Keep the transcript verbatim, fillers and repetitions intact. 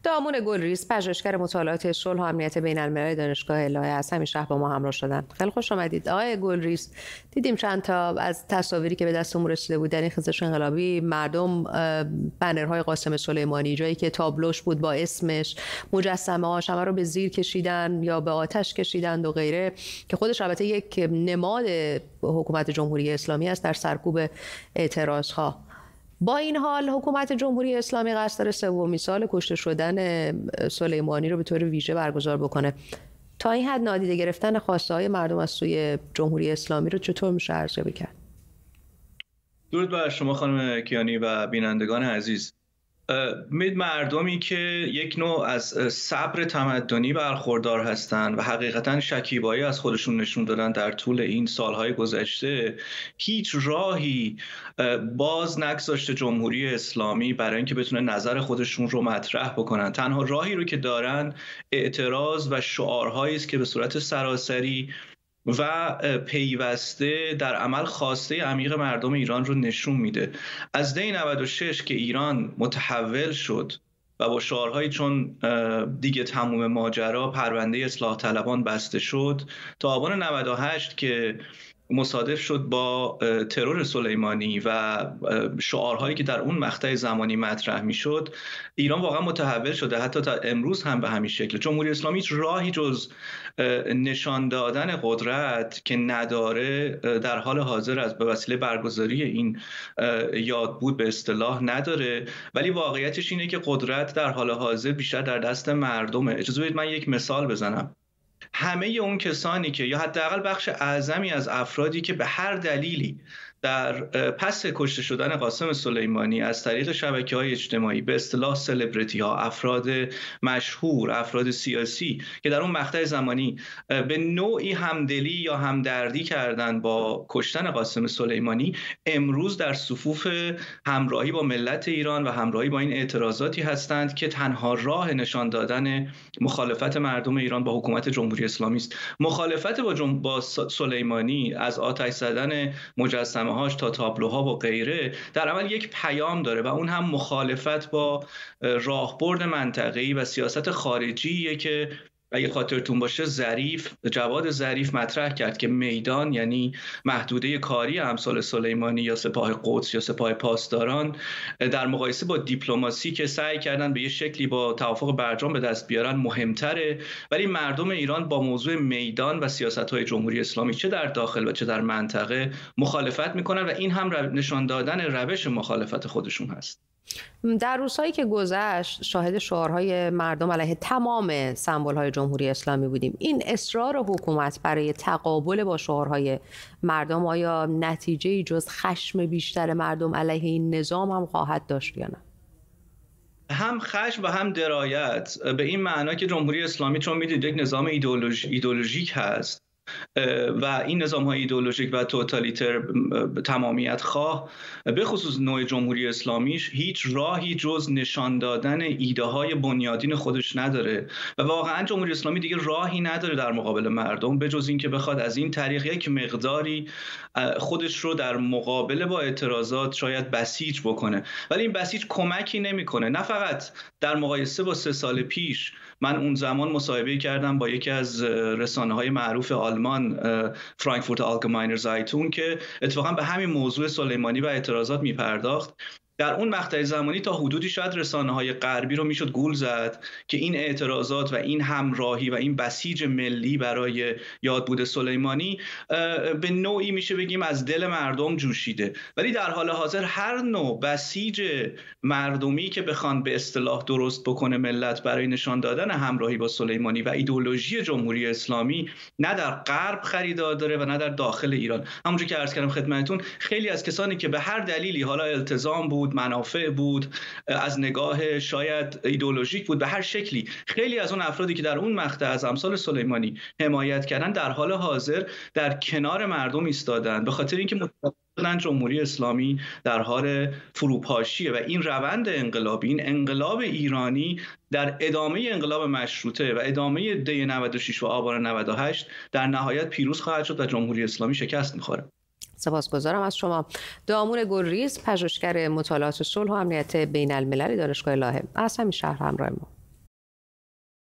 دامون گلریز، پژوهشگر مطالعات صلح و امنیت بین الملل دانشگاه الهه از همین شهر با ما همراه شدن. خیلی خوش آمدید آقای گلریز. دیدیم چند تا از تصاویری که به دستمون رسیده بود در این خیزش انقلابی، مردم بنرهای قاسم سلیمانی، جایی که تابلوش بود با اسمش، مجسمه هاش همه رو به زیر کشیدن یا به آتش کشیدند و غیره، که خودش البته یک نماد حکومت جمهوری اسلامی است در سرکوب اعتراض ها. با این حال حکومت جمهوری اسلامی قصد داره سومین سال کشته شدن سلیمانی رو به طور ویژه برگزار بکنه. تا این حد نادیده گرفتن خواسته های مردم از سوی جمهوری اسلامی رو چطور میشه ارزیابی کرد؟ درود بر شما خانم کیانی و بینندگان عزیز. مردمی که یک نوع از صبر تمدنی برخوردار هستند و حقیقتا شکیبایی از خودشون نشون دادن در طول این سالهای گذشته، هیچ راهی باز نگذاشته جمهوری اسلامی برای اینکه بتونه نظر خودشون رو مطرح بکنن. تنها راهی رو که دارن اعتراض و شعارهایی است که به صورت سراسری و پیوسته در عمل خواسته عمیق مردم ایران رو نشون میده. از دی نود و شش که ایران متحول شد و با شعارهایی چون دیگه تموم ماجرا، پرونده اصلاح طلبان بسته شد، تا آبان نود و هشت که مصادف شد با ترور سلیمانی و شعارهایی که در اون مقطع زمانی مطرح میشد، ایران واقعا متحول شده. حتی تا امروز هم به همین شکل. جمهوری اسلامی هیچ راهی جز نشان دادن قدرت که نداره در حال حاضر از به وسیله برگزاری این یادبود به اصطلاح نداره، ولی واقعیتش اینه که قدرت در حال حاضر بیشتر در دست مردمه. اجازه بدید من یک مثال بزنم. همه اون کسانی که یا حداقل بخش اعظمی از افرادی که به هر دلیلی در پس کشته شدن قاسم سلیمانی از طریق شبکه‌های اجتماعی، به اصطلاح سلبریتی ها، افراد مشهور، افراد سیاسی که در اون مقطع زمانی به نوعی همدلی یا همدردی کردن با کشتن قاسم سلیمانی، امروز در صفوف همراهی با ملت ایران و همراهی با این اعتراضاتی هستند که تنها راه نشان دادن مخالفت مردم ایران با حکومت جمهوری اسلامی است. مخالفت با, جم... با سلیمانی، از آتش زدن مجسمه هاش تا تابلوها و غیره، در عمل یک پیام داره و اون هم مخالفت با راهبرد منطقه‌ای و سیاست خارجیه که اگه خاطرتون باشه ظریف، جواد ظریف مطرح کرد که میدان یعنی محدوده کاری امثال سلیمانی یا سپاه قدس یا سپاه پاسداران در مقایسه با دیپلماسی که سعی کردن به یه شکلی با توافق برجام به دست بیارن مهمتره. ولی مردم ایران با موضوع میدان و سیاست‌های جمهوری اسلامی چه در داخل و چه در منطقه مخالفت میکنن و این هم نشان دادن روش مخالفت خودشون هست. در روزهایی که گذشت شاهد شعارهای مردم علیه تمام سمبول‌های جمهوری اسلامی بودیم. این اصرار حکومت برای تقابل با شعارهای مردم آیا نتیجه‌ای جز خشم بیشتر مردم علیه این نظام هم خواهد داشت یا نه؟ هم خشم و هم درایت، به این معنا که جمهوری اسلامی چون میدونید یک نظام ایدئولوژ... ایدئولوژیک هست و این نظام های ایدئولوژیک و توتالیتر تمامیت خواه، به خصوص نوع جمهوری اسلامیش، هیچ راهی جز نشان دادن ایده های بنیادین خودش نداره و واقعا جمهوری اسلامی دیگه راهی نداره در مقابل مردم به جز اینکه بخواد از این طریق یک مقداری خودش رو در مقابله با اعتراضات شاید بسیج بکنه. ولی این بسیج کمکی نمیکنه. نه فقط در مقایسه با سه سال پیش، من اون زمان مصاحبه کردم با یکی از رسانه‌های معروف آلمان، فرانکفورت آلگماینر زایتون، که اتفاقا به همین موضوع سلیمانی و اعتراضات میپرداخت. در اون مقطع زمانی تا حدودی شاید رسانه‌های غربی رو میشد گول زد که این اعتراضات و این همراهی و این بسیج ملی برای یادبود سلیمانی به نوعی میشه بگیم از دل مردم جوشیده. ولی در حال حاضر هر نوع بسیج مردمی که بخوان به اصطلاح درست بکنه ملت برای نشان دادن همراهی با سلیمانی و ایدئولوژی جمهوری اسلامی، نه در غرب خریدار داره و نه در داخل ایران. همونجوری که عرض کردم خدمتتون، خیلی از کسانی که به هر دلیلی، حالا التزام بود، منافع بود، از نگاه شاید ایدئولوژیک بود، به هر شکلی، خیلی از اون افرادی که در اون مقطع از امثال سلیمانی حمایت کردن در حال حاضر در کنار مردم ایستادن، به خاطر اینکه مطمئناً جمهوری اسلامی در حال فروپاشیه و این روند انقلابی، این انقلاب ایرانی در ادامه انقلاب مشروطه و ادامه دی نود و شش و آبان نود و هشت در نهایت پیروز خواهد شد و جمهوری اسلامی شکست می‌خوره. سپاسگزارم از شما. دامون گلریز، پژوهشگر مطالعات صلح و امنیت بین الملل دانشگاه الهه، از همین شهر همراه ما.